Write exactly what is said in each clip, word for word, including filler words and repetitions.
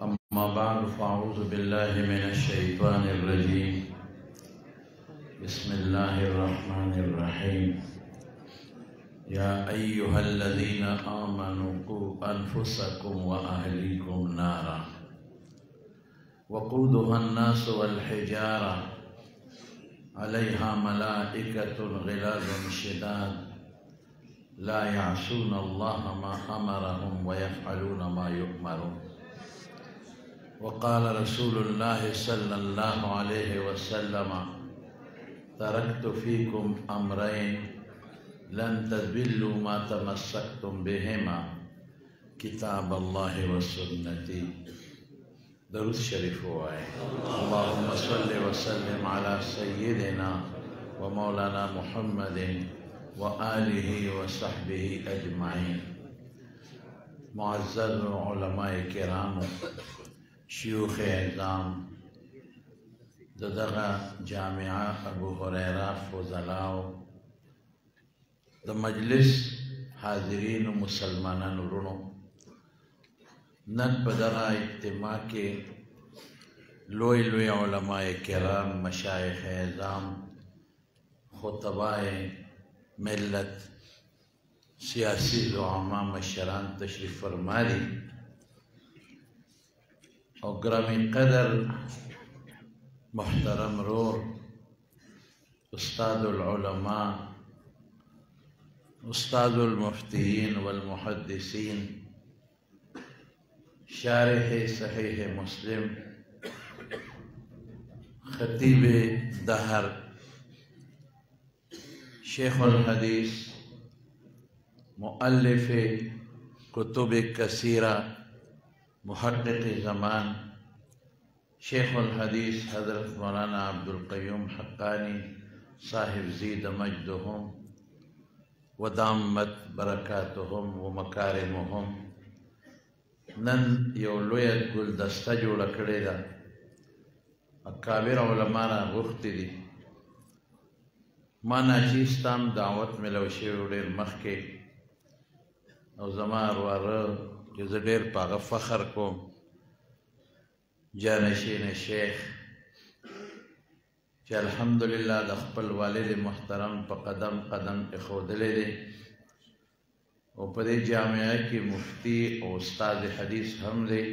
أما بعد فأعوذ بالله من الشيطان الرجيم بسم الله الرحمن الرحيم يا أيها الذين آمنوا قوا أنفسكم وأهليكم نارا وقودها الناس والحجارة عليها ملائكة غلاظ شداد لا يعصون الله ما أمرهم ويفعلون ما يؤمرون. وقال رسول الله صلى الله عليه وسلم تركت فيكم أمرين لن تضلوا ما تمسكتم بهما كتاب الله وسنتي. درود شریف وائے. اللهم صل وسلم على سيدنا ومولانا محمد وآله وصحبه أجمعين. معزز علماء کرام، شیوخ اعظام، دغه جامعہ ابو هریرہ فضلاو، د مجلس حاضرین مسلمانان ورونو، نن په دغه اجتماع کې لوی لوی علماء کرام، مشایخ اعظام، خطباء ملت، سیاسی زعما، مشران تشریف فرما دي او گرامی قدر محترم رور استاد العلماء استاد المفتیین والمحدثین شارح صحیح مسلم خطیب دهر شیخ الحدیث مؤلف کتب کثیرہ محقق زمان شیخ الحدیث حضرت مولانا عبد القیوم حقانی صاحب زید مجدهم ودامت برکاتهم ومکارمهم نن یو لوی ګلدسته جوړه کړې ده. اکابر علما را غوښتي دي ما ناچیستم دعوت ملو شوی ډېر مخکې او زما ورواره چې زه ډېر په هغه فخر کوم، جانشین شیخ چې الحمدلله د خپل والد محترم په قدم قدم ایښودلی دی او په دې جامعه کې مفتی او استاد حدیث هم دی.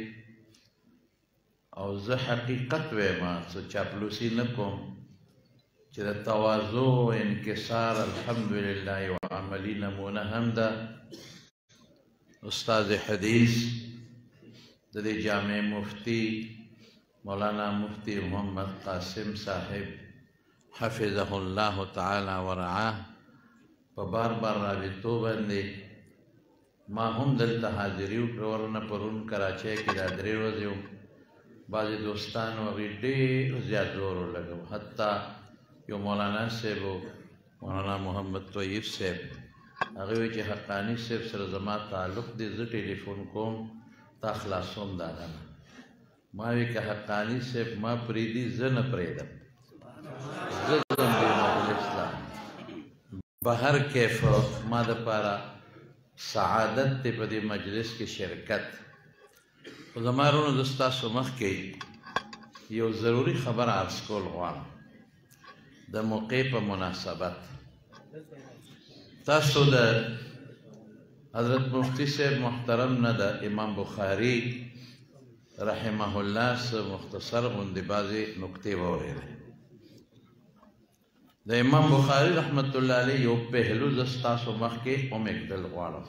او زه حقیقت وایم، څه چاپلوسي نه کوم، چې د تواضع او انکسار الحمدلله یو عملي نمونه هم ده. استاد حدیث د دې جامع مفتی مولانا مفتی محمد قاسم صاحب حفظه الله تعالی ورعاه په بار بار رابطو باندې ما هم دلته حاضري وکړه. ورنه پرون کراچۍ کې دا درې ورځې وم، بعضې دوستانو هغوی ډېر زیات زور ولګو، حتی یو مولانا صاحب و مولانا محمد طیب صاحب هغه وی چې حقانی صاحب سره زما تعلق دی، زه ټلیفون کوم تا خلاصوم د هغه نه. ما وی که حقانی صاحب ما پرېږدي زه نه پرېږدم، زه ځم دې مجلس ته. بهر کیف ما دپاره سعادت دی په دې مجلس کې شرکت. خو زما وروڼو زه ستاسو مخکې یو ضروري خبر عرض کول غواړم د موقع په مناسبت. تاسو د حضرت مفتی صاحب محترم نه د امام بخاری رحمه الله څه مختصر غوندې بعضې نکتې واورېدې. د امام بخاری رحمت الله علیه یو پهلو زه ستاسو مخکې ومېږدل غواړم.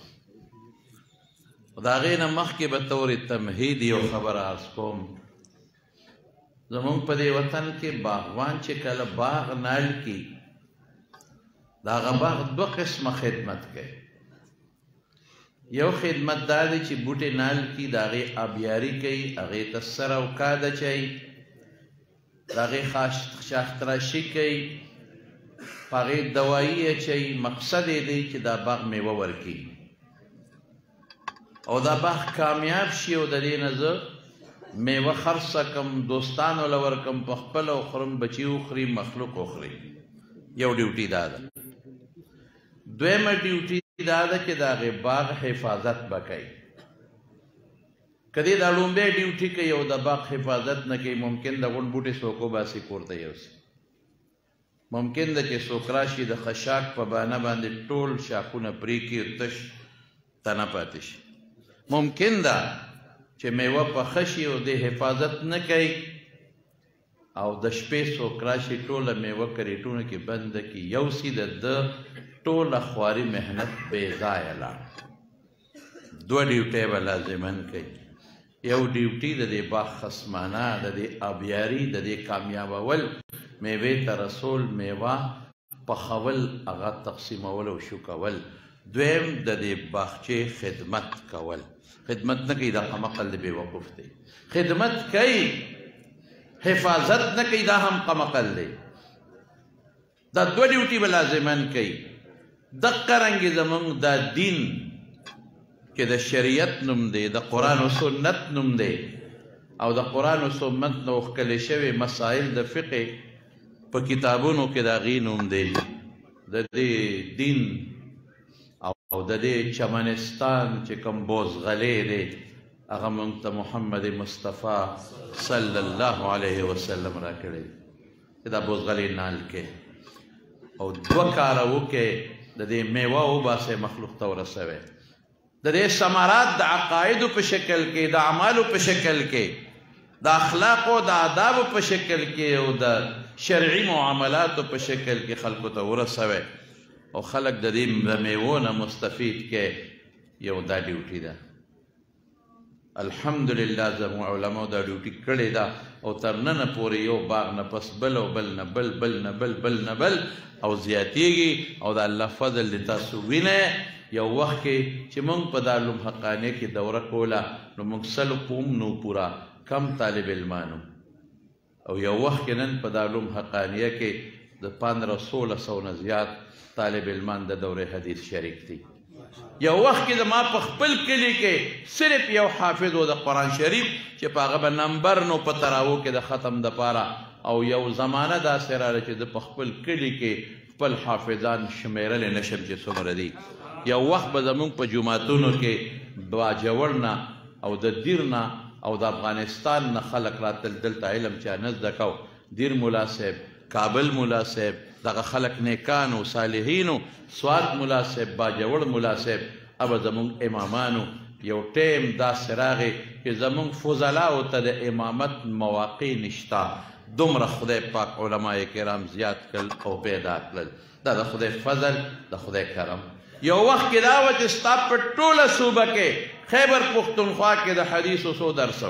د هغې نه مخکې به طور تمهید یو خبر عرض کوم. زمونږ په دې وطن کې باغوان چې کله باغ نال کی د هغه باغ دوه قسمه خدمت کوي. یو خدمت دا دی چې بوټې نال کی د هغې آبیاري کوي، هغې ته سر او کاد اچوي، د هغې شاختراشي کوي، په هغې دوایي اچوي. مقصد یې دی چې دا باغ میوه ورکړي او دا باغ کامیاب شي او د دې نه زه میوه خرڅه کړم، دوستانو له ورکړم، په خپله وخورم، بچي وخوري، مخلوق وخوري. یو ډیوټي دا ده. دویمه ډیوټي دا ده چې د هغې باغ حفاظت به کوي. کدی دا لومبه ډیوټي کوي او د باغ حفاظت نه کوي ممکن د غون بوټي سوکو باسي کورته یوسي ممکن ده چې څوک راشي د خشاک په بانه باندې ټول شاخونه پرې کړي تش تنه پاتې شي ممکن ده چې میوه پخه شي او د حفاظت نه کوي او د شپې څوک راشي ټوله میوه کریټونه کې بنده کړي یوسي د ده ټوله خواري محنت بې ځایه لاړ دوه ډیوټۍ به لازمن کوي یو ډیوټي د دې باغ خصمانه د دې آبیاري د دې کامیابول میوې ته رسول میوه پخول هغه تقسیمول او شو کول دویم د دې باغچې خدمت کول خدمت نه کوي دا قمقل د بېوقوف دی خدمت کوي حفاظت نه کوي دا هم قمقل دی دا دوه ډیوټي به لازمن کوي دقه رنګې زمونږ دا دین چې د شریعت نوم دی د قرآن و سنت نوم دی او د قرآن و سنت نه وښکلې شوې مسایل د فقه په کتابونو کې د هغې نوم دی د دې دین او د دې چمنستان چې کوم بوزغلې دی هغه موږ ته محمد مصطفی صلی الله علیه وسلم راکړی چې دا بوزغلې نال کې او دوه کاره وکړې د دې میوه وباسئ مخلوق ته ورسوئ د دې ثمرات د عقایدو په شکل کې د اعمالو په شکل کې د اخلاقو د آدابو په شکل کې او د شرعي معاملاتو په شکل کې خلکو ته ورسوئ او خلک د دې د میوو نه مستفید کې یو دا ډیوټي ده الحمدلله زموږ علماو دا ډیوټي کړې ده او تر ننه پورې یو باغ نه پس بل او بل نه بل بل نه بل بل نه بل او زیاتیږي او د الله فضل د تاسو وینئ یو وخت کې چې موږ په دارالعلوم حقانیه کې دوره کوله نو موږ سلو پوم نو پورا کم طالب علمانو او یو وخت کې نن په دارالعلوم حقانیه کې د پندره سوله سو نه زیات طالب علمان د دوره حدیث شریک دي یو وخت کې زما په خپل کلي کې صرف یو حافظ و د قرآن شریف چې په هغه به نمبر نو په تراو کې د ختم دپاره او یو زمانه داسې راغله چې زه په خپل کلي کې خپل حافظان شمیرلی نشم چې څومره دي یو وخت به زمونږ په جوماتونو کې باجوړ نه او د دیر نه او د افغانستان نه خلک راتل دلته علم چا نه زده کو دیر ملا صاحب کابل ملا صاحب دغه خلک نیکانو صالحینو سوات ملا صاحب باجوړ ملا صاحب ابه زمونږ امامانو یو ټیم داسې راغی چې زمونږ فضلاو ته د امامت مواقع نشته دومره خدای پاک علما کرام زیات کړل او پیدا کړل دا د خدای فضل د خدای کرم یو وخت کې دا وه چې ستا په ټوله صوبه کې خیبر پښتونخوا کې د حدیثو څو درسه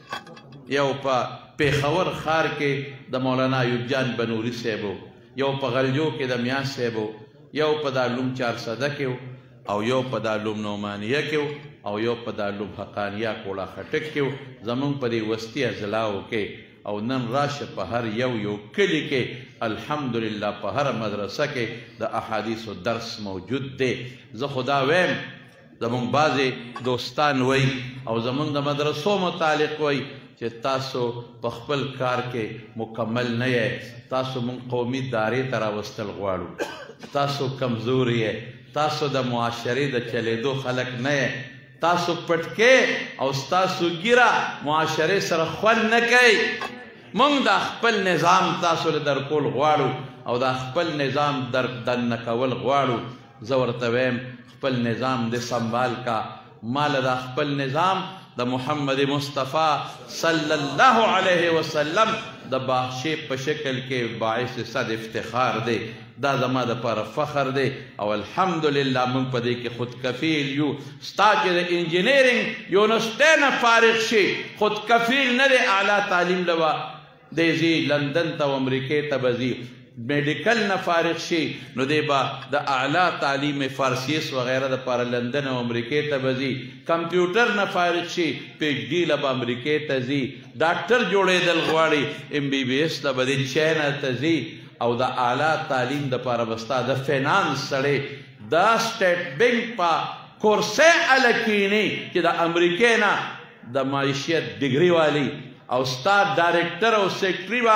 یو په پیښور ښار کې د مولانا ایوب جان بنوري صاحب یو په غلجو کې د میاں صاحب یو په دارالعلوم چارسده کې او یو په دارالعلوم نعمانیه کې او یو په دارالعلوم حقانیه کوړه خټک کې زمونږ په دې وسطي اضلاعو کې او نن راشه په هر یو یو کلي کې الحمدلله په هر مدرسه کې د احادیثو درس موجود دی زه خدا ویم زمونږ بعضې دوستان وی او زمونږ د مدرسو متعلق وی چې تاسو په خپل کار کې مکمل نه یې تاسو مونږ قومي دارې ته راوستل غواړو تاسو کمزور یې تاسو د معاشرې د چلېدو خلک نه یې تاسو پټکې او ستاسو ګیره معاشرې سره خوند نه کوي موږ د خپل نظام تاسو له درکول غواړو او د خپل نظام در دننه کول غواړو زه ورته ویم خپل نظام دې سنبال کا ماله د خپل نظام د محمد مصطفی صلی الله علیه وسلم د باغچې په شکل کې باعث صد افتخار دی دا زما دپاره فخر دی او الحمدلله موږ په دې کې خود کفیل یو ستا چې د انجینیرینګ یونیورسټۍ نه فارغ شي خود کفیل نه دی اعلی تعلیم له به دی ځي لندن ته او امریکې ته به ځي میډیکل نه فارغ شي نو دی به د اعلی تعلیم فارسیس وغیره دپاره لندن او امریکې ته به ځي کمپیوټر نه فارغ شي پی ایچ ډي له به امریکې ته ځي ډاکټر جوړېدل غواړي ام بی بی ایس له به دی چاینا ته ځي او د اعلی تعلیم دپاره به ستا د فینانس سړی د سټیټ بینک په کورسۍ هله کیني چې د امریکې نه د معیشت ډګري والی او ستا ډایرکټر او سیکرټري به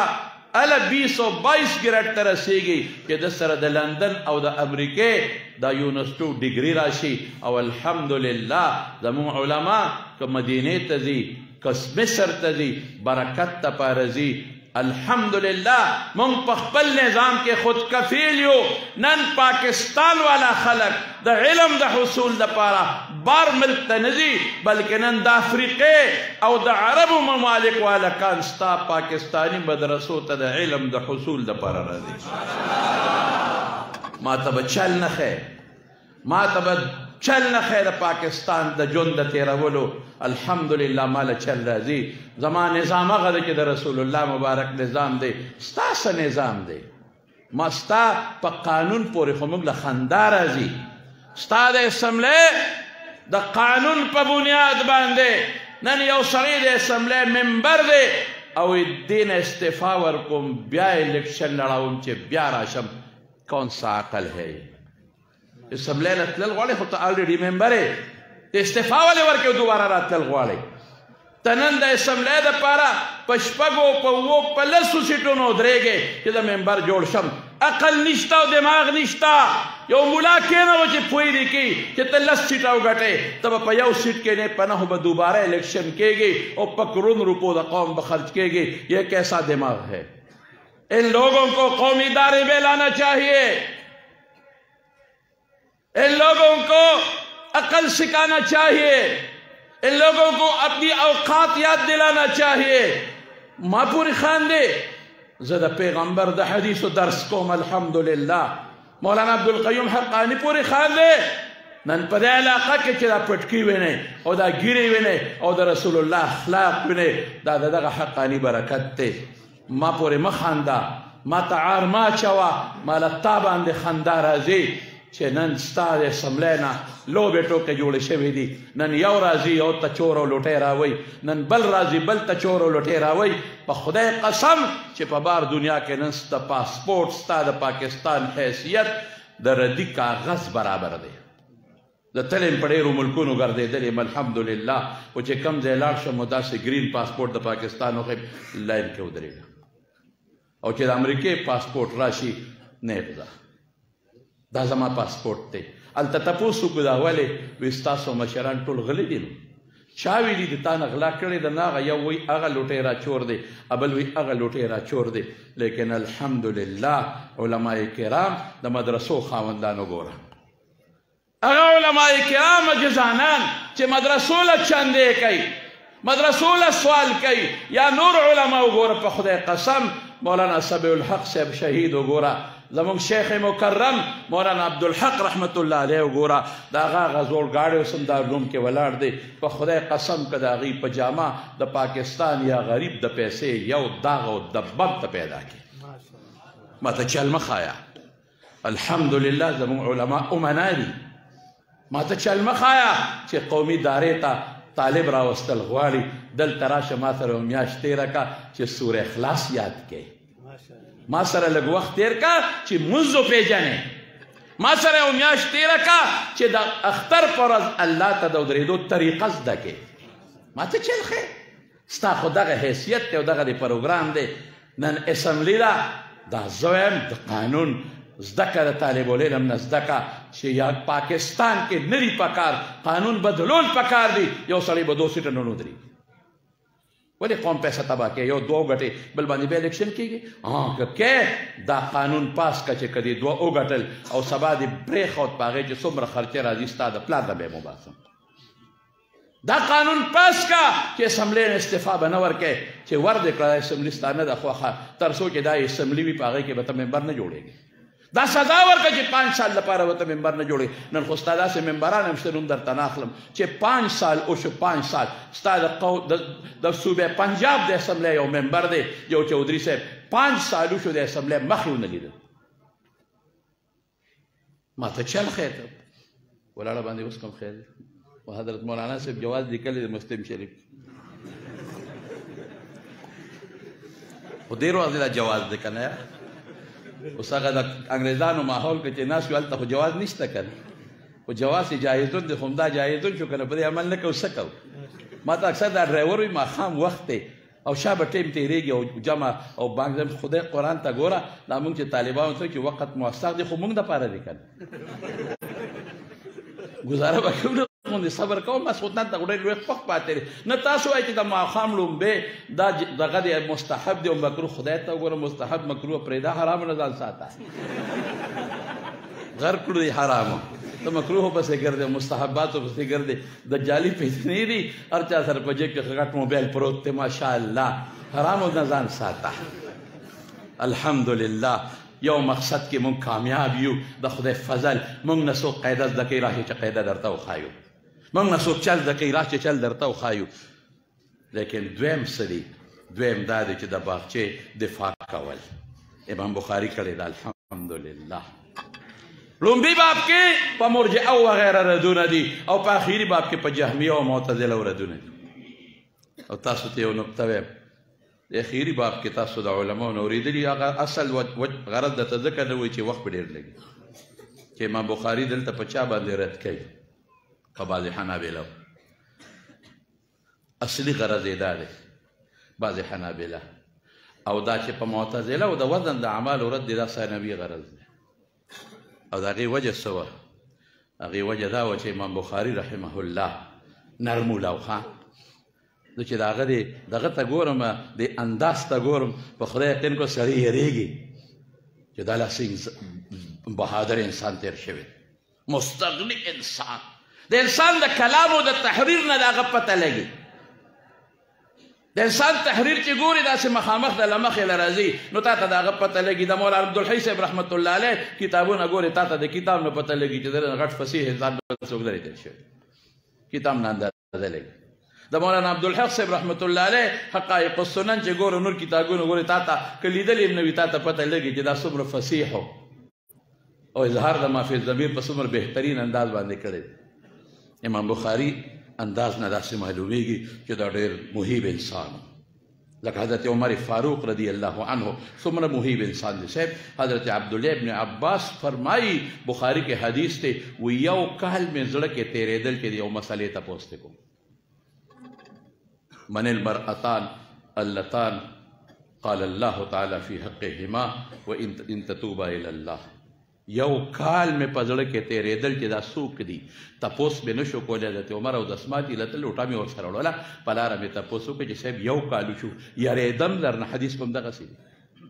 اله بیس او بایس ګریډ ته رسیږي چې د سره د لندن او د امریکې د یونیورسټو ډیګري راشي. او الحمدلله زموږ علما که مدینې ته ځي که مصر ته ځي برکت ته پاره ځي. الحمدلله مونږ په خپل نظام کې خود کفیل یو. نن پاکستان والا خلق د علم د حصول دپاره بار ملک ته نه ځي بلکې نن د افریقې او د عربو ممالک والا کان ستا پاکستاني مدرسو ته د علم د حصول دپاره راځي. ما ته به چل نه ښی ما ته به چل نه ښی د پاکستان د ژوند د تېرولو. الحمدلله ماله چل راځي. زما نظام هغه دی چې د رسول الله مبارک نظام دی. ستا څه نظام دی؟ ما ستا په قانون پورې خو موږ له خندا راځي. ستا د اسمبلۍ د قانون په بنیاد باندې نن یو سړی د اسمبلۍ ممبر دی او دې نه استعفا ورکوم بیا الیکشن لړوم چې بیا راشم. کون سا عقل ہے؟ اسمبلۍ نه تلل غواړې خو ته الریډي ممبر یې استعفا ولې ورکوې دوباره راتلل غواړئ؟ ته نن د اسمبلۍ دپاره په شپږو په اوو په لسو سیټونو درېږې چې د ممبر جوړ شم. عقل نشته او دماغ نشته. یو ملا کېنوه چې پوی دې کړي چې ته لس سیټه وګټې ته به په یو سیټ کې نه په نهو به دوباره الیکشن کېږي او په کرون روپو د قوم به خرچ کېږي. یہ کیسا دماغ ہے؟ ان لوگوں کو قومی ادارے میں لانا چاہیے. ان لوگوں کو عقل سکھانا چاہیے. ان لوگوں کو اپنی اوقات یاد دلانا چاہیے. ما پوری خاندے زه د پیغمبر د حدیثو درس کوم. الحمدلله مولانا عبدالقیوم حقانی پوری خاندے نن په دې علاقه کې چې دا پټکي وینئ او دا ګیرې وینئ او د رسول الله اخلاق وینئ دا د دغه حقانی برکت دی. ما پورې مه خانده ما ته عار ما اچوه. ما له تا باندې خندا راځي چې نن ستا د اسمبلۍ نه لوبې ټوکې جوړې شوې دي. نن یو راځي یو ته چور او لوټۍ راوی. نن بل راځي بل ته چور او لوټۍ راوی. په خدای قسم چې په بار دنیا کې نن ستا پاسپورټ ستا د پاکستان حیثیت د ردي کاغذ برابر دی. د تلم په ډېرو ملکونو ګرځېدلی یم الحمدلله خو چې کوم ځای لاړ شم داسې ګرین پاسپورټ د پاکستان وښیم لاین کې ودرېږم او چې د امریکې پاسپورټ راشي نه یې دا زما پاسپورټ دی. هلته تپوس وکړو دا ولې وایي ستاسو مشران ټول غلي دي. نو چا ویلي د تا نه غلا کړې ده؟ نه هغه یو وایي هغه لوټۍ راچور دی بل وایي هغه لوټۍ راچور دی. لیکن الحمدلله علما کرام د مدرسو خاوندان وګوره. هغه علما کرام جزانان چې مدرسو له چندې کوي مدرسو له سوال کوي یا نور علما وګوره. په خدای قسم مولانا سبع الحق صاحب شهید وګوره. زمونږ شیخ مکرم مولانا عبدالحق رحمت الله علیه وګوره. د هغه هغه زوړ ګاډی اوس هم دارالعلوم کې ولاړ دی. په خدای قسم که د هغې په جامه د پاکستان یا غریب د پیسې یو داغ او دبب ته پیدا کړي ما ته چل مه ښایه. الحمدلله زمونږ علما امنا دي. ما ته چل مه ښایه چې قومي ادارې ته طالب راوستل غواړي. دلته راشه ما سره یو میاشت تېره کړه چې سوره اخلاص یاد کړې. ما سره لږ وخت تېر کړه چې مونځ وپېژنې. ما سره یو میاشت تېره کړه چې د اختر په ورځ الله ته د ودرېدو طریقه زده کړې. ما ته چل ښې ستا خو دغه حیثیت دی او دغه د پروګرام دی. نن اسمبلي ده دا زه وایم د قانون زده کړه د طالب العلم نه زده کړه چې یا پاکستان کې نه دي پکار قانون بدلول پکار دي. یو سړی به دو سیټه نه ودرېږي. ولې قوم پیسه تباه کوي؟ یو دوه وګټې بل باندې بیا الیکشن کېږي. که کې دا قانون پاس کړه چې که دې دوه وګټل او سبا دې برېښود په هغې چې څومره خرچې راځي ستا د پلار نه به یې مباسم. دا قانون پاس کړه چې اسمبلۍ نه استعفا به نه ورکوې چې ور دې کړه اسمبلي ستا نه ده خوښه تر څو چې دا اسمبلي وي په هغې کې به ته ممبر نه جوړېږي. دا سزا ورکړه چې پانچ سال لپاره به ته ممبر نه جوړې. نن خو ستا داسې ممبران هم شته نوم درته نه اخلم چې پانچ سال وشو پانچ سال ستا د صوبې پنجاب د اسمبلۍ یو ممبر دی یو چودھري صاحب پانچ سال وشو د اسمبلۍ مخ یې ونه لیده. ما ته چل ښې ته ولاړه باندې اوس کوم خیر و حضرت مولانا صاحب جواز لیکلی د مسلم شریف خو ډېر واضح دا جواز دی که نه اوس هغه د انګریزانو ماحول کې چې ناست یو هلته خو جواز نشته که نه خو جواز یې جایزون دی خو همدا جایزون شو که نه په دې عمل نه کوو څه کوو. ما ته اکثر دا ډرایور وي ماښام وخت دی او شابه ټیم تیریږي او جمع او بانک خدای قرآن ته ګوره دا موږ چې طالبانو ته چې وخت موثق دی خو موږ دپاره دی که نه ګزاره به کوو غوندې صبر کوم بس خو دلته ډېر لوی خوښ پاتې دی نه تاسو وایئ چې د ماښام لومبې دا دغه دی مستحب دی او مکروه خدای ته وګوره مستحب مکروه پرېږده حرامو نه ځان ساته غر کړو دی حرامو ته مکروه پسې ګرځې مستحباتو پسې ګرځې دجالي پیسې دي هر چا سره په جیب کې غټ موبایل پروت دی ماشاءالله حرامو نه ځان ساته الحمدلله یو مقصد کې مونږ کامیاب یو د خدای فضل مونږ نه څوک قاعده زده کوي راشي چې قاعده درته وښایو مونږ نه څوک چل زده کوي راشي چل درته وښایو لیکن دویم څه دی دویم دا دی چې د باغچې دفاع کول امام بخاري کړی دا الحمدلله لومبي باب کې په مرجعه او وغیره ردونه دي او په اخري باب کې په جهمیه او معتزله او ردونه دي او تاسو ته یو نقطه وایم د اخري باب کې تاسو د علماو نه اورېدلي هغه اصل غرض درته ځکه نه وایي چې وخت په ډېر لګي چې امام بخاري دلته په چا باندې رد کوي په بعضې حنابلو اصلي غرض یې دا دی بعضې حنابله او دا چې په معتزله او د وزن د اعمالو رد دی دا ثانوي غرض دی او د هغې وجه څه وه هغې وجه دا وه چې امام بخاري رحمه الله نرموله و ښه زه چې د هغه د دغه ته ګورم د انداز ته ګورم په خدای یقین کو سړی یېرېږي چې دا داسې بهادر انسان تېر شوی مستغني انسان د انسان د کلام او د تحریر نه د هغه پته لګي د انسان تحریر چې ګوري داسې مخامخ د له مخې له راځي نو تا ته د هغه پته لګي د مولا عبدالحی صاحب رحمت الله علیه کتابونه ګوري تا ته د کتاب نه پته لګي چې د غټ فصیح انسان بل څوک لرې تېر شوی کتاب نه اندازه لګي د مولانا عبدالحق صاحب رحمت الله علیه حقایق السنن چې ګوره نور کتابونه ګورې تا ته که لیدلي هم نه وي تا ته پته لګي چې دا څومره فصیح او اظهار د مافي الضمیر په څومره بهترین انداز باندې کړی امام بخاري انداز نه داسې معلومیږي چې دا ډېر محیب انسان لکه حضرت عمر فاروق رضی الله عنه څومره محیب انسان دی صاحب حضرت عبدالله ابن عباس فرمایي بخاري کې حدیث دی و یو کال مې زړه کې تېرېدل چې د یو مسئلې تپوس ته کوم من المرأتان اللتان قال الله تعالى في حقهما وان تتوبا الى الله یو کال مې په زړه کې تېرېدل چې دا څوک دي تپوس مې نه شو کولی حضرت عمر او د اسمات ایله ته لوټه مې ورسره وړله په لاره مې تپوس وکړه چې صاحب یو کال شو یارېدم در نه حدیث په همدغسې دی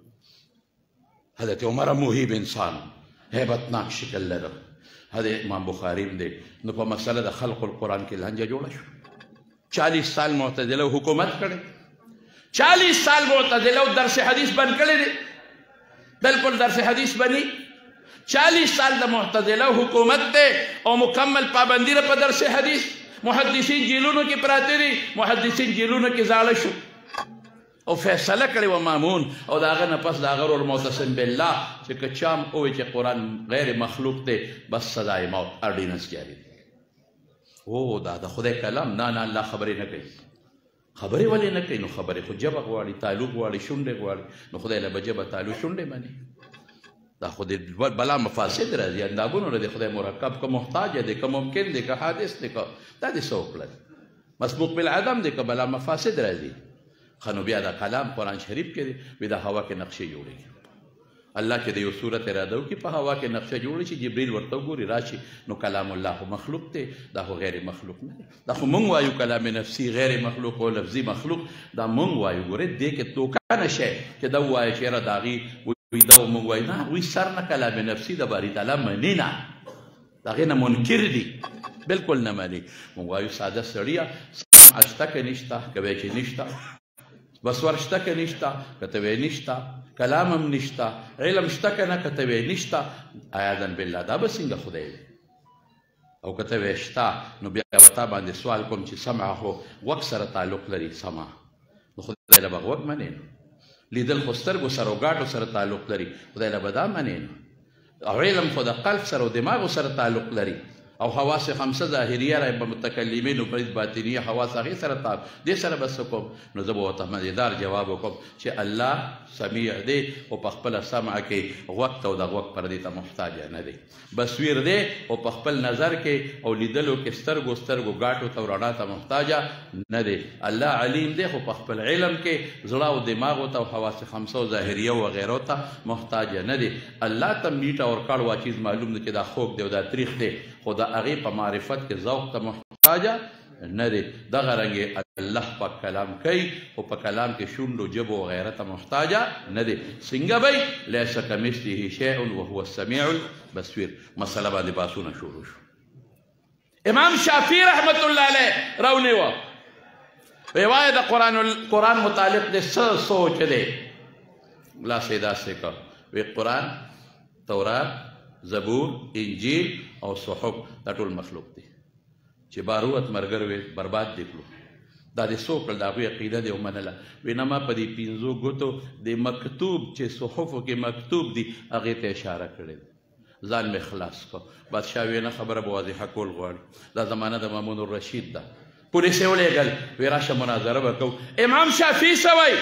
حضرت عمر محیب انسان هیبتناک شکل لره حضرت امام بخاري هم دی نو په مسله د خلق القرآن کې لانجه جوړه شو چالیس سال معتزله حکومت کړی چالیس سال معتزله درس حدیث بند کړی دی بالکل درس حدیث بنی چالیس سال د معتزله حکومت دی او مکمل پابندي ده په درس حدیث محدثین جیلونو کې پراته دي محدثین جیلونو کې زاړه شو او فیصله کړې وه مامون او د هغه نه پس د هغه ورور معتصم بالله چې که چا هم ووایي چې قرآن غیر مخلوق دی بس سزای موت اردیننس جاري دی او دا د خدای کلام نه نه الله خبرې نه کوي خبرې ولې نه کوي نو خبرې خو ژبه غواړي تعلق غواړي شونډې غواړي نو خدای له به ژبه تعلق شونډې مني دا خو د بلا مفاسد راځي اندابونو نه د خدای مرکب که محتاج دی که ممکن دی که حادث دی که دا دې څه وکړل مسبوق بالعدم دی که بلا مفاسد راځي ښه نو بیا دا کلام قرآن شریف کې دی وي د هوا کې نقشې جوړېږي الله چې د یو صورت اراده وکړي په هوا کې نقشه جوړه شي جبریل ورته وګوري راشي نو کلام الله خو مخلوق دی دا خو غیر مخلوق نه دی دا خو مونږ وایو کلام نفسي غیر مخلوق او لفظي مخلوق دا مونږ وایو ګورې دې کې توکه نه شی چې دا ووایه چې یاره د هغې وی دا مونږ وایو نه هغوی سر نه کلام نفسي د باري تعالی مني نه د هغې نه منکر دي بلکل نه مني مونږ وایو ساده سړیه سمع شته که نشته که وایي چې نشته بصور شته که نشته که ته وایې نشته کلام هم نشته علم شته که نه که ته وایې نشته عیاذا بالله دا به څنګه خدای دی او که ته وایې شته نو بیا به تا باندې سوال کوم چې سمع خو غوږ سره تعلق لري سمع نو خدای له به غوږ منې نو لیدل خو سترګو سره او ګاټو سره تعلق لري خدای له به دا منې نو او علم خو د قلب سره او دماغو سره تعلق لري او حواس خمسه ظاهریه را په متکلمینو په باطنیه حواس هغې سره تاب دې سره بس کوم نو زه به ورته مزیدار جواب وکړم چې الله سمیع دی او په خپله سمع کې غوږ ته او د غوږ پردې ته محتاج نه دی بصیر دی او په خپل نظر کې او لیدلو کې سترګو سترګو ګاټو ته او رڼا ته محتاجه نه دی الله علیم دی خو په خپل علم کې زړه او دماغو ته او حواس خمسه او ظاهریه او غیرو ته محتاج نه دی الله ته میټ اور کړوا چیز معلوم دی چې دا خوږ دی او دا تریخ دی خو د هغې په معرفت کې ذوق ته محتاجه نه دی دغه رنګې الله پاک کلام کوي او په کلام کې شونډو ژبو او غیره ته محتاجه نه دی څنګه به لیس کمثله شیء وهو السمیع البصیر مسله باندې باسونه شروع شو امام شافعي رحمت الله علیه راونیوه وی وایه د قرآن قرآن متعلق د څه سوچ دی لاس یې داسې کړ وی قرآن تورات زبور انجیل او صحف دا ټول مخلوق دی چې باروت مرګر وي برباد دی کړو دا د څو کړل د هغوی عقیده دی ومنله وی نه ما په دې پنځو ګوتو د مکتوب چې صحفو کې مکتوب دي هغې ته اشاره کړې ده ځان مې خلاص کړ بادشاه وی نه خبره به واضحه کول غواړي دا زمانه د مامون الرشید ده پولیس یې ولېږل وی راشه مناظره به کوو امام شافعي څه وایي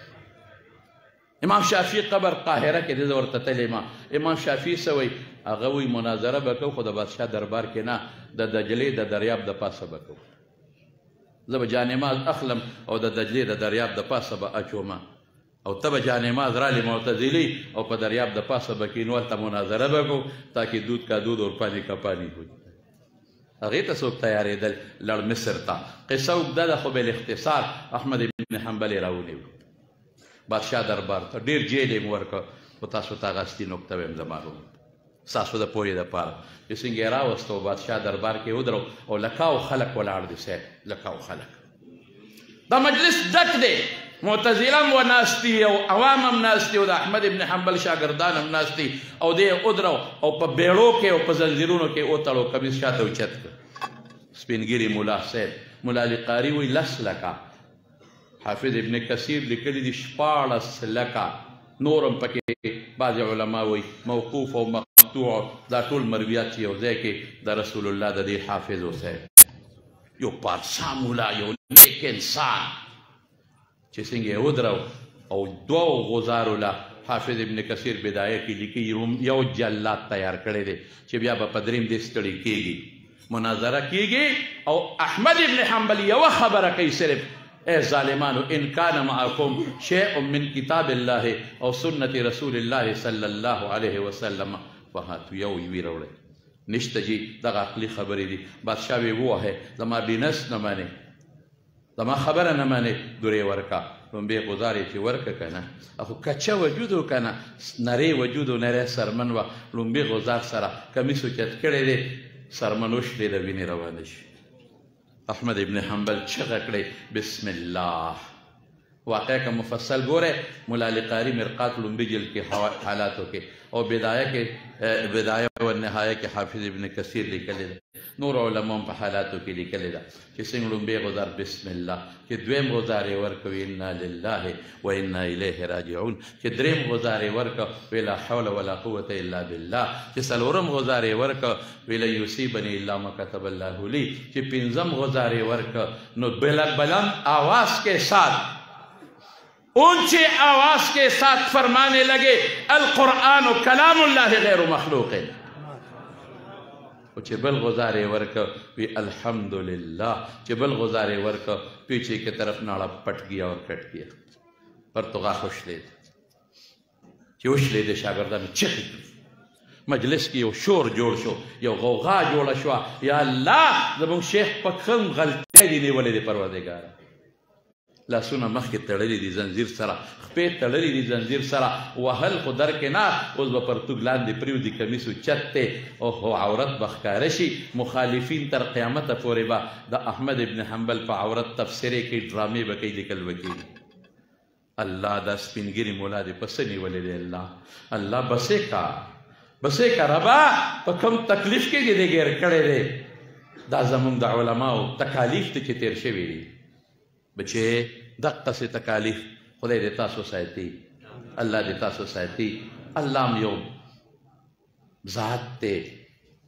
امام شافعي قبر قاهره کې دی زه ورته تللی ما امام شافعي څه وایي هغه وایي مناظره به کوو خو د بادشاه دربار کې نه د دجلې د دریاب د پاسه به کوو زه به جانماز اخلم او د دجلې د دریاب د پاسه به اچومه او ته به جانماز رالی معتزلي او په دریاب د پاسه به کینو هلته مناظره به کوو تاکې دود کا دود اور پانی کا پانی ہوئی هغې ته څوک تیارېدل لړ مصر ته قصه اوږده ده خو بالاختصار احمد ابن حنبل یې راونیو بادشاه دربار ته ډېر جیل یې م ورکړه خو تاسو ته هغه اصلي نکته ویم زه معلوم ستاسو د پوهې دپاره چې څنګه یې راوسته بادشاه دربار کې ودرو او لکاو خلک ولاړ دي صاحب لکاو خلک دا مجلس ډک دی معتزله هم وناست دي او عوام هم ناست دي او د احمد ابن حنبل شاګردان هم ناست دي او دی یې ودرو او په بیړو کې او په زنځیرونو کې وتړو کمیس شاته اوچت کړ سپینګیري ملا صاحب ملا علي قاري وایي لس لکه حافظ ابن کثیر لیکلی دي شپاړس لکه نور هم پکې بعضې علما وایي موقوف او مقطوع دا ټول مرویات چې یو ځای کې د رسول الله د دې حافظ صاحب یو پارسا مولا یو نیک انسان چې څنګه یې ودرو او دوو غزارو له حافظ ابن کثیر بدایه کې لیکي یو جلاد تیار کړی دی چې بیا به په دریم دې ستړي کېږي مناظره کېږي او احمد ابن حنبل یوه خبره کوي صرف اے ظالمانو ان کان معکم شیء من کتاب الله او سنت رسول الله صلی الله علیه وسلم فهاتو یو یوی راوړئ نشته جي دغه عقلي خبرې دي بادشاه وی ووهئ زما بینس نه منې زما خبره نه منې دورې ورکه لومبې غزارې چې ورکه که نه خو کچه وجود و که نه نرې وجود و نری سرمن وه لومبې غزار سره کمیس اوچت کړی دی سرمن وشلې د وینې روانه شي احمد ابن حنبل چغه کړی بسم الله واقع که مفصل ګوره ملا علي قاري مرقات لومبي جلد کې حالاتو کې او بدایه کې بدایه و نهایه کې حافظ ابن کثیر لیکلی ده نور علما په حالاتو کې لیکلی ده چې څنګه لومبی غزار بسم الله چې دویم غزار یې ورکوي انا لله و انا الیه راجعون چې دریم غزار یې ورکه وی لا حول ولا قوة الا بالله چې څلورم غزار یې ورکه وی لن یصیبني الا ما كتب الله لي چې پنځم غزار یې ورکه نو بلند آواز کے ساتھ اونچے آواز کے ساتھ فرمانے لگے القرآن کلام اللہ غیر مخلوق چې بل غزار یې ورکه وی الحمدللہ چې بل غزار یې ورکه پیچھے کی طرف ناڑا پٹ گیا اور کٹ گیا پر تو غاخ وشلید چې وشلید شاګردانو چغې کړې مجلس کې یو شور جوړ شو یو غوغا جوړه شوه یا الله زموږ شیخ په کوم غلطۍ دې نیولې دی پروردګاره لاسونه مخکې تړلي دي زنځیر سره خپې تړلي دي زنځیر سره وهل خو درکې نه اوس به پرتوګ لاندې پرېوځي کمیس اوچت دی او عورت به ښکاره شي مخالفین تر قیامته پورې به د احمد ابن حنبل په عورت تفسیرې کوي ډرامې به کوي لیکل به کوي الله دا سپینګیري مولا دې په څه نیولې دی الله الله بسې کا بسې کا ربا په کوم تکلیف کې دې ګیر کړی دی دا زموږ د علماو تکالیف ته چې تېر شوي دي بچې دقه سي تکالیف خدای دې تاسو ساتي الله دې تاسو ساتي الله هم یو ذات دی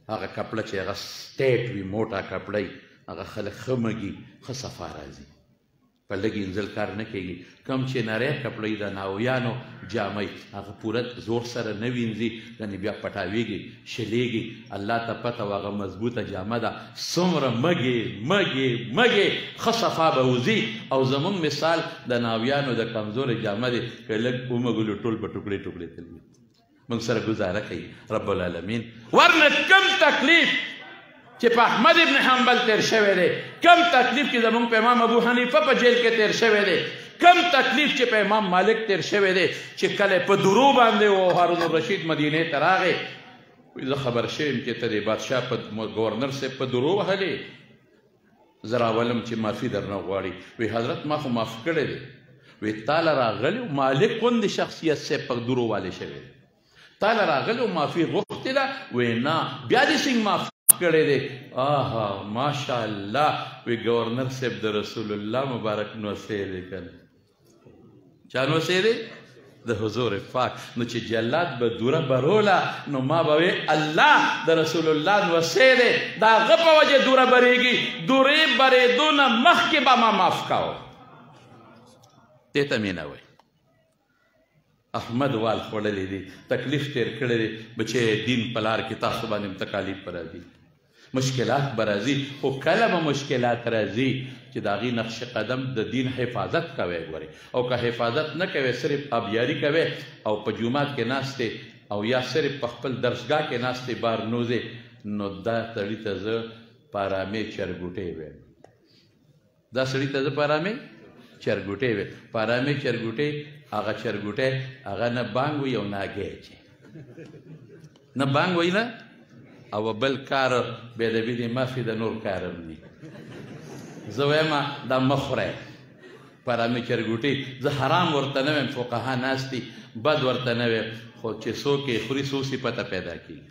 هغه کپړه چې هغه سټیټ وي موټه کپړه وي هغه خلک ښه مږي ښه صفا راځي په لږ انزل کار نه کېږي کم چې نری کپړه د ناویانو جامې هغه پوره زور سره نه وینځي یعنې بیا پټاویږي شلیږي الله ته پته و هغه مضبوطه جامه ده څومره مږې مږې مږې ښه صفا به وځي او زموږ مثال د ناویانو د کمزورې جامه دی که لږ ومږلو ټول به ټوکړې ټوکړې تلوي موږ سره ګزاره کوي رب العالمین ورنه کم تکلیف چې په احمد ابن حنبل تیر شوی دی کم تکلیف چې زموږ په امام ابو حنیفه په جیل کې تیر شوی دی کم تکلیف چې په امام مالک تیر شوی دی چې کله په درو باندې و هارون الرشید مدینې ته راغی زه خبر شویم چې ته د بادشاه په ګورنر صاحب په درو وهلې زه راولم چې معافي درنه غواړي وی حضرت ما خو معاف کړی دی وی تاله راغلی مالک غوندې شخصیت صاحب په درو والې شوی دی تاله راغلی معافي غوښتې ده وی نه بیا دې څنګه معاف کړی دی آها ماشاءالله وی گورنر صاحب د رسول الله مبارک نوسی دی کنه چا نوسی دی د حضور پاک نو چې جلاد به دوره بروله نو ما به وی الله د رسول الله نوسی دی د هغه په وجه دوره بریږي دورې بریدو نه مخکې به ما معاف کوه دې ته مینه وی احمد وال خوړلی دی تکلیف تیر کړی دی بچې دین په لار کې تاسو باندې تکالیف به راځي مشکلات به راځي خو کله به مشکلات راځي چې د هغې نقش قدم د دین حفاظت کوئ ګورئ او که حفاظت نه کوئ صرف ابیاري کوئ او په جومات کې ناستې او یا صرف په خپل درسګاه کې ناستې بار نوزې نو دا سړي ته زه په ارامۍ چرګوټۍ وایم دا سړي ته زه په ارامۍ چرګوټۍ وایم په ارامۍ چرګوټۍ هغه چرګوټۍ هغه نه بانګ وي او نه اګی چې نه بانګ وي نه او بل کار بېادبي دی معافي د نور کار هم دي زه وایم دا مه خورئ په ارامۍ چرګوټۍ زه حرام ورته نه وایم فقها ناست دي بد ورته نه وایم خو چې څوک یې خوري څو صفته پیدا کېږي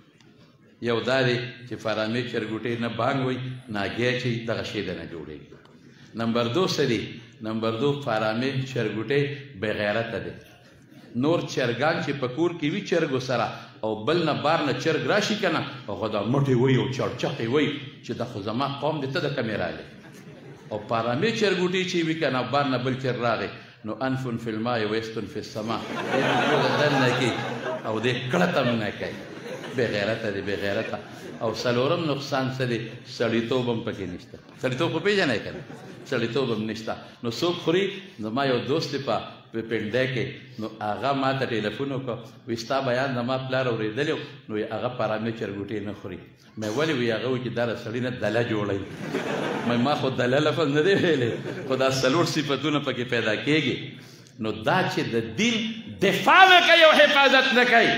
یو دا دی چې په ارامۍ چرګوټۍ نه بانګ وي نه اګی چې دغه شی د نه جوړېږي نمبر دو څه دی نمبر دو فارامې چرګوټۍ بېغیرته دی نور چرګان چې په کور کې وي چرګو سره او بل نه بار نه چرګ راشي که نه هغه دا مټې وایي او چړچقې وایي چې دا خو زما قوم دی ته د کمې راغلی او فارامې چرګوټۍ چې وي که نه بار نه بل چرګ راغی نو انفن فی الماء ویستن فی السما دننه کوي او دې کړه هم نه کوي بېغیرته دی بېغیرته او څلورم نقصان څه دی سړیتوب هم پکې نشته سړیتوب خو پېژنئ که نه سړیتوب هم نشته نو څوک خوري زما یو دوست دی په پنډۍ کې نو هغه ما ته ټلیفون وکړه وایي ستا بیان زما پلار اورېدلی و نو هغه په ارامۍ چرګوټۍ نه خوري مې ولې وایي هغه وایي چې دا له سړي نه دله جوړوي مې ما خو دله لفظ نه دی ویلی خو دا څلور صفتونه پکې پیدا کېږي نو دا چې د دین دفاع نه کوي او حفاظت نه کوي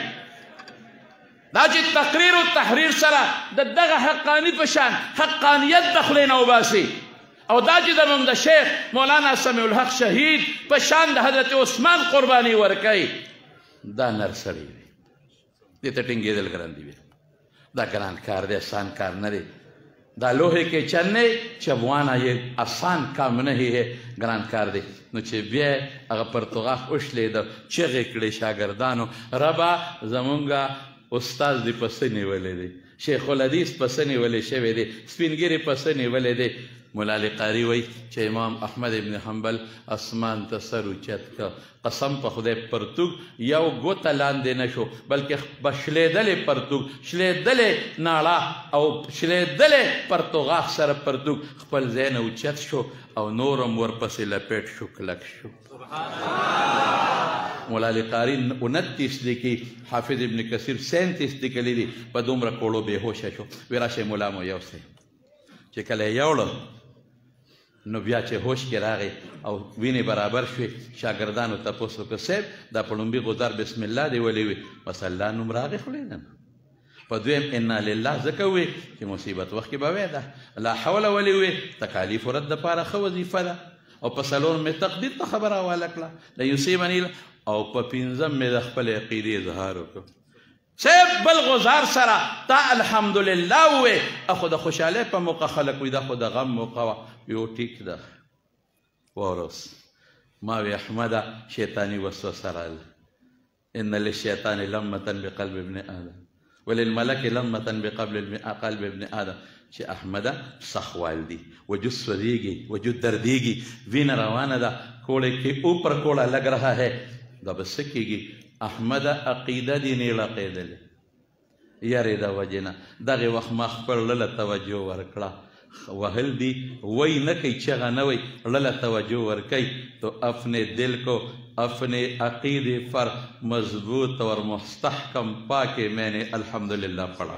دا چې تقریر و تحریر سره د دغه حقاني په شان حقانیت د خولې نه وباسي او دا چې زموږ د شیخ مولانا سمیع الحق شهید په شان د حضرت عثمان قرباني ورکوي دا نر سړی دی دې ته ټینګېدل ګران دي دا ګران کار دی آسان کار نه دی دا لوہے کے چلنے چبوانا یہ آسان کام نہیں ہے ګران کار دی نو چې بیا هغه پرتغاف وشلېده چغې کړې شاګردانو ربه زمونږه استاد دی پسه نیولی دی شیخ الحدیث پسه نیولی شوی دی سپینګیري پسه نیولی دی مولا علی قاري وایي چې امام احمد ابن حنبل اسمان ته سر اوچت که قسم په خدای پرتوګ یو ګوته لاندې نه شو بلکې شلېدلې پرتوګ شلېدلې ناړه او شلېدلې پرتوغاښ سره پرتوګ خپل ځای نه اوچت شو او نور هم ورپسې لپیټ شو کلک شو مولا علی قاري انتیس لیکي حافظ ابن کثیر سینتیس لیکلی دي په دومره کوړو بېهوشه شو وی راشئ مولا مو یو سی چې کله یې یوړه نو بیا چې هوش کې راغی او وینې برابر شوې شاګردانو تپوس وکړه صاحب دا په لومبي غزار بسم الله دی ولې وي بس الله نوم راغی خولې نه په دویم انا لله ځکه وي چې مصیبت وخت کې به وی ده لا حول ولې وي تکالیف رد دپاره ښه وظیفه ده او په څلورم مې تقدیر ته خبره حواله کړه لیصیبني او په پنځم مې د خپلې عقیدې اظهار وکړو صاحب بل غزار سره تا الحمدلله ووې اخو د خوشحالۍ په موقع خلک وي دا خو د غم موقع وه یو ټیک ده واوروس ما وی احمده شیطاني وسوسه راغله ان للشیطان لمة بقلب ابن آدم وللملك لمة بقبل قلب ابن آدم چې احمده سخوال دي، وجود سوځېږي، وجود دردېږي، وینه روانه ده، کوړې کې اوپر کوړه لګ رها ہے، دا به څه کېږي؟ احمده عقیده دې نیړه قیدلې یارې د وجې نه دغې وخت ما خپل ړله توجه ورکړه، وهل دی وی نه کوي، چغه نه وی، ړله توجه ورکوي، تو اپنے دل کو اپنے عقیدے پر مضبوط اور مستحکم پاکے میں نے الحمدللہ پڑھا.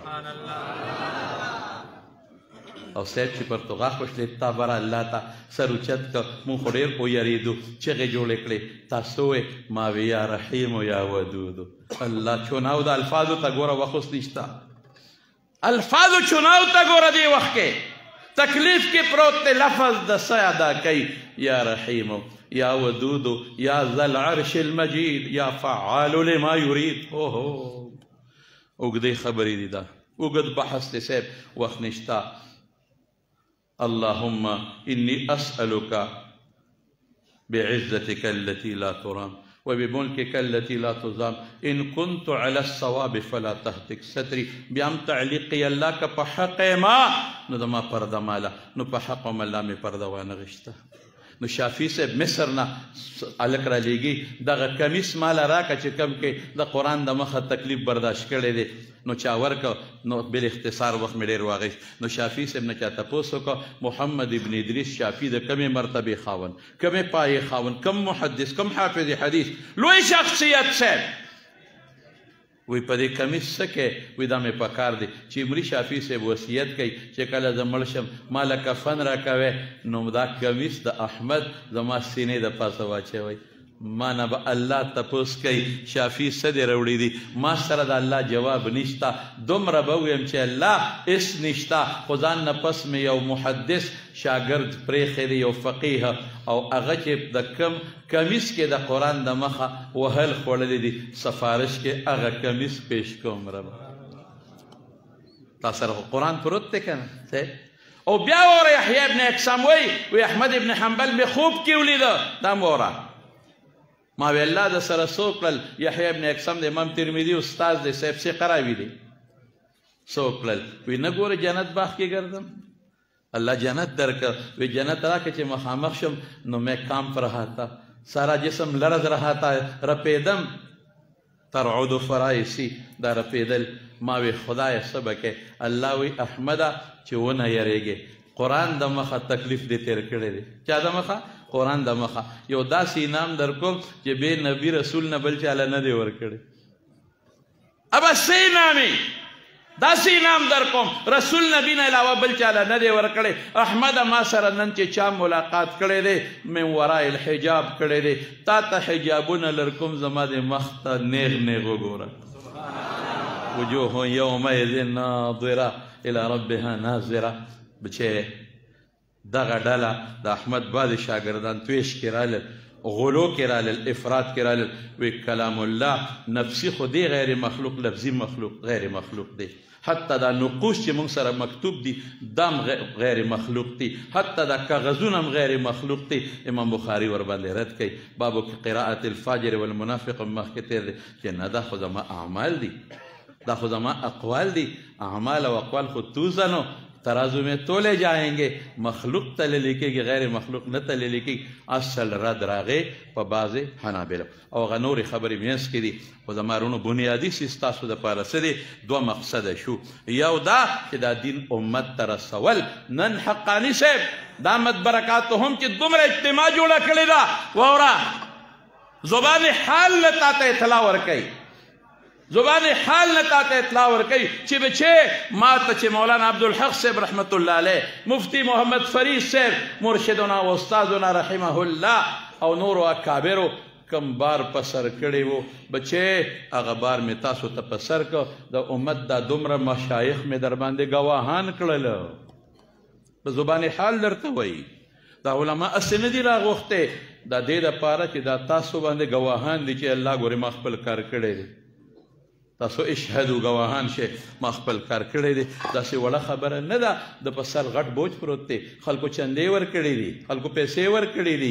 او صاحب چې پر توغه خوشلې تا بره الله ته سر اوچت که مونږ خو ډېر ویرېدو، چغې جوړې کړې، تاسو وې ما وی یا رحیمو یا ودودو. الله چوناو د الفاظو ته ګوره، وخت اوس نشته، الفاظو چوناو ته ګوره دې وخت کې تکلیف کې پروت دی، لفظ د څه ادا کوي؟ یا رحیمو یا ودودو یا ذا العرش المجید یا فعال لما یرید. اوهو اوږدې خبرې دي، دا اوږد بحث دی صاحب، وخت نشته. اللهم إني أسألك بعزتك التي لا ترام وبملكك التي لا تزام إن كنت على الصواب فلا تهتك ستري. بيام تعليقي الله كا حق ما نو دما پرده مالا نو پا حق مالا می پرده وانا غشتا. نو شافی صاحب مصر نه الک را لیږي دغه کمیس ماله راکه چې کم کې د قرآن د مخه تکلیف برداشت کړی دی، نو چا ورکه، نو بل اختصار وخت مې ډېر واغېست. نو شافي صاحب نه چا تپوس وکړه محمد ابن ادریس شافي د کمې مرتبې خاوند، کمې پایې خاوند، کم محدث، کم حافظ حدیث، لوی شخصیت صاحب، وی په دې کمیس څه کوې؟ وی دا مې پکار دی چې مري شافي صاحب وصیت کوي چې کله زه مړ شم ما له کفن راکوی، نو دا کمیس د احمد زما سینې د پاسه واچوئ. ما نه به الله تپوس کوي شافي څه دې راوړي دي، ما سره د الله جواب نشته، دومره به ویم چې الله اس نشته، خو ځان نه پس مې یو محدث شاګرد پرېښی دی، یو فقیه، او هغه چې د کم کمیس کې د قرآن د مخه وهل خوړلی دي، سفارش کې هغه کمیس پیش کوم ربه. تا سره خو قرآن پروت دی که نه؟ او بیا وره یحیی ابن اقسام وی وی احمد ابن حنبل مې خوب کې ولیده، دا م وره ما وی الله د سره څو کړل؟ یحیی ابن اقسام د امام ترمذي استاد دی، صاحب څه قراوي دی، څو کړل؟ وی نه ګوره جنت باغ کې ګرځم، الله جنت درکړ. وی جنت راکړه چې مخامخ شم، نو میں کام پر رہا تھا، سارا جسم لرز رہا تھا، رپیدم، ترعد فرائسی، دا رپیدل. ما وی خدای څه به کې؟ الله وی احمده چې ونه یریږې، قرآن د مخه تکلیف دې تیر کړی دی. چا د مخه؟ قرآن د مخه. یو داسې انعام در کوم چې بې نبي رسول نه بل چاله نه دی ورکړی. ابا څه انعامي؟ داسې انعام در کوم رسول نبی نه علاوه بل چاله نه دی ورکړی. احمده ما سره نن چې چا ملاقات کړی دی من وراء الحجاب کړی دی، تا ته حجابونه لر کوم، زما د مخ ته نیغ نیغ وګوره. وجوه یومئذ ناظره الى ربها ناظره. بچې دغه ډله د احمد بعضې شاګردان تویش کې رالل، غلو کې رالل، افراد کې رالل. وی کلام الله نفسي خو دی غیر مخلوق، لفظي مخلوق غیر مخلوق دی. حتی دا نقوش چې موږ سره مکتوب دي دام غیر مخلوق دي، حتی دا کاغذونه هم غیر مخلوق دي. امام بخاري ورباندې رد کوي، بابو کې قراءت الفاجر والمنافق مخکې تېر دی چې نه دا خو زما اعمال دي، دا خو زما اقوال دي، اعمال او اقوال خو توزنو ترازو میں تولے جائیں گے، مخلوق تلے لکھے گی، غیر مخلوق نہ تلے لکھے گی. اصل رد راغے پا باز حنابلہ. او غنور خبری مینس کی دی و زمارونو بنیادی سیستاسو دا پارسه دی دو مقصد شو. یو دا کہ دا دین امت ترسول نن حقانی سیب دامت برکاتو هم چی دمر اجتماع جوڑا کلی دا وورا زبان حال لتا تا اطلاع ورکی، زبان حال نتا ته اطلاع ورکوي چې بچې ما ته چې مولانا عبدالحق صاحب رحمت الله علیه، مفتی محمد فرید صاحب مرشدنا و استادنا رحمه الله او نورو اکابرو کم بار په سر کړی وو، بچې هغه بار مې تاسو ته په سر کړ. د امت دا دومره مشایخ مې در باندې ګواهان کړل، په زبان حال درته وایي. دا علما اسې نه دي راغوښتې، دا دې دپاره چې دا تاسو باندې ګواهان دي چې الله ګورې ما خپل کار کړی دی. تاسو اشهدو گواهان شئ ما خپل کار کړی دی. داسې وړه خبره نه ده، د په سر غټ بوج پروت دی، خلکو چندې ورکړي دي، خلکو پیسې ورکړي دي،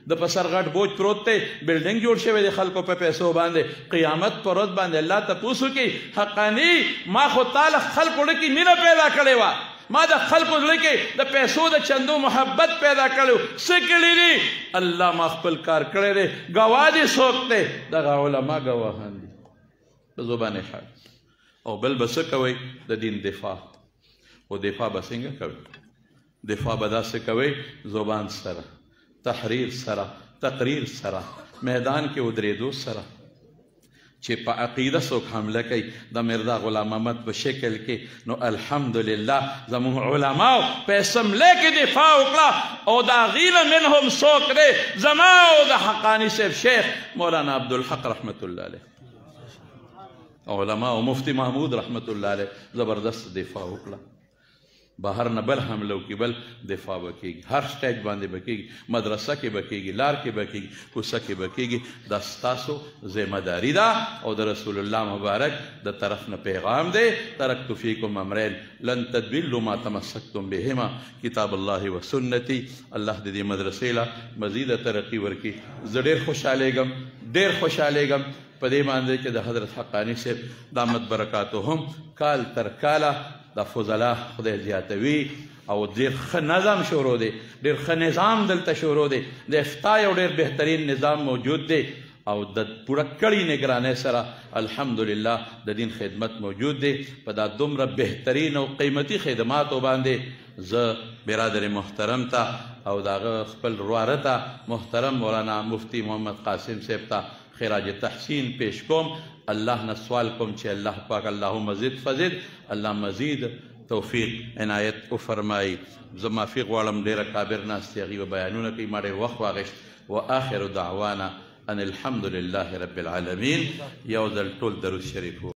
د په سر غټ بوج پروت دی بلډینګ جوړ شوی دی خلکو په پیسو باندې قیامت پر ورځ باندې الله تپوس وکړي حقاني ما خو تعالی خلکو ډکې مینه پیدا کړې وه ما د خلکو زړه کې د پیسو د چندو محبت پیدا کړی څه کړي دي الله ما خپل کار کړی دی ګواه دي څوک دی دغه علما ګواهان دي په زبان حال او بل به څه کوئ د دین دفاع او دفاع به څنګه کوئ دفاع به داسې کوئ زبان سره تحریر سره تقریر سره میدان کې ودرېدو سره چې په عقیده څوک حمله کوي د مرزا غلام محمد په شکل کې نو الحمدلله زموږ علماو په اسمبلی کې دفاع وکړه او د هغې نه منهم څوک دی زما او د حقاني صاحب شیخ مولانا عبدالحق رحمت الله علیه علما او مفتی محمود رحمت الله علیه زبردست دفاع وکړه بهر نه بل حمله وکړي بل دفاع به کېږي هر سټیج باندې به کېږي مدرسه کې به کېږي لار کې به کېږي کوڅه کې به کېږي دا ستاسو ذمه داري ده او د رسول الله مبارک د طرف نه پیغام دی ترکت فیکم امرین لن تضلوا ما تمسکتم بهما کتاب الله و سنتي الله د دې مدرسې له مزیده ترقي ورکړي زه ډېر خوشحالېږم ډېر خوشحالېږم په دې باندې چې د حضرت حقاني صاحب دامت برکاتهم کال تر کاله د فضلا خدای زیاتوي او ډېر ښه نظم شروع دی ډېر ښه نظام دلته شروع دی د افتا یو ډېر بهترین نظام موجود دی او د پوره کړي نگرانۍ سره الحمدلله د دین خدمت موجود دی په دا دومره بهترین او قیمتي خدماتو باندې زه برادر محترم ته او د هغه خپل رواره ته محترم مولانا مفتی محمد قاسم صاحب ته خراج تحسین پیش کوم الله نه سوال کوم چې الله پاک اللهم زد فزد الله مزید توفیق عنایت وفرمایي زه معافي غواړم ډېره کابر ناست دي هغوی به بیانونه کوي ما ډېر وخت واخیست واخر دعوانا ان الحمد لله رب العالمین یو ځل ټول درود شریف